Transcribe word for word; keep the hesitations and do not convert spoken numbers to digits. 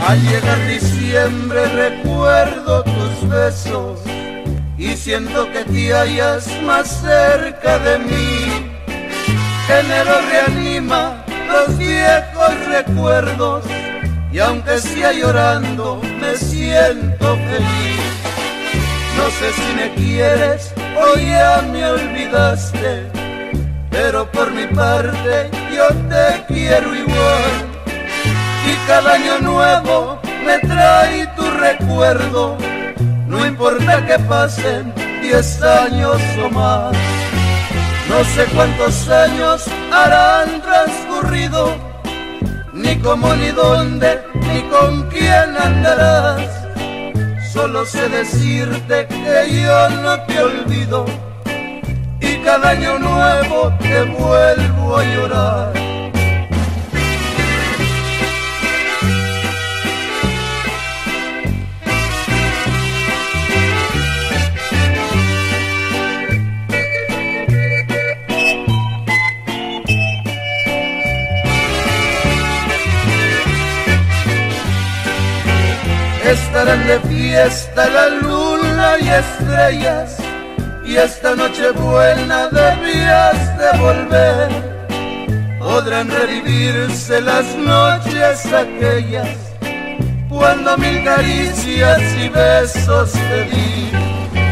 Al llegar diciembre recuerdo tus besos y siento que te hallas más cerca de mí. Enero reanima los viejos recuerdos y aunque sea llorando me siento feliz. No sé si me quieres o ya me olvidaste, pero por mi parte yo te quiero igual. Y cada año nuevo me trae tu recuerdo, no importa que pasen diez años o más. No sé cuántos años harán transcurrido, ni cómo, ni dónde, ni con quién andarás. Solo sé decirte que yo no te olvido y cada año nuevo te vuelvo a llorar. Estarán de fiesta la luna y estrellas, y esta noche buena debías de volver. Podrán revivirse las noches aquellas, cuando mil caricias y besos te di.